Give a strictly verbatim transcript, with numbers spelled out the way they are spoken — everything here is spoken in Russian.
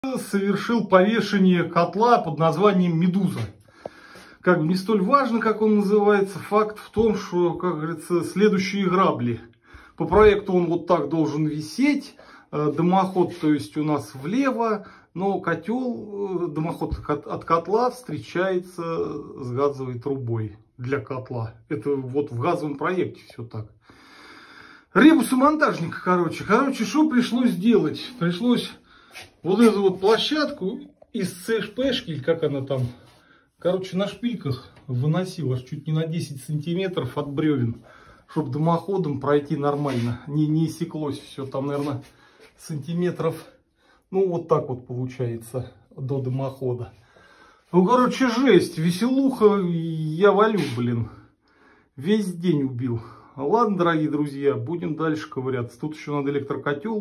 совершил повешение котла под названием «Медуза». Как бы не столь важно, как он называется, факт в том, что, как говорится, следующие грабли. По проекту он вот так должен висеть, дымоход, то есть у нас влево, но котел, дымоход от котла встречается с газовой трубой для котла. Это вот в газовом проекте все так. Ребус и монтажника, короче. Короче, что пришлось сделать? Пришлось вот эту вот площадку из цшпшки, или как она там, короче, на шпильках выносил аж чуть не на десять сантиметров от бревен, чтобы дымоходом пройти нормально. Не, не иссеклось все, там, наверное, сантиметров, ну, вот так вот получается, до дымохода. Ну, короче, жесть, веселуха, я валю, блин. Весь день убил. Ладно, дорогие друзья, будем дальше ковыряться. Тут еще надо электрокотел.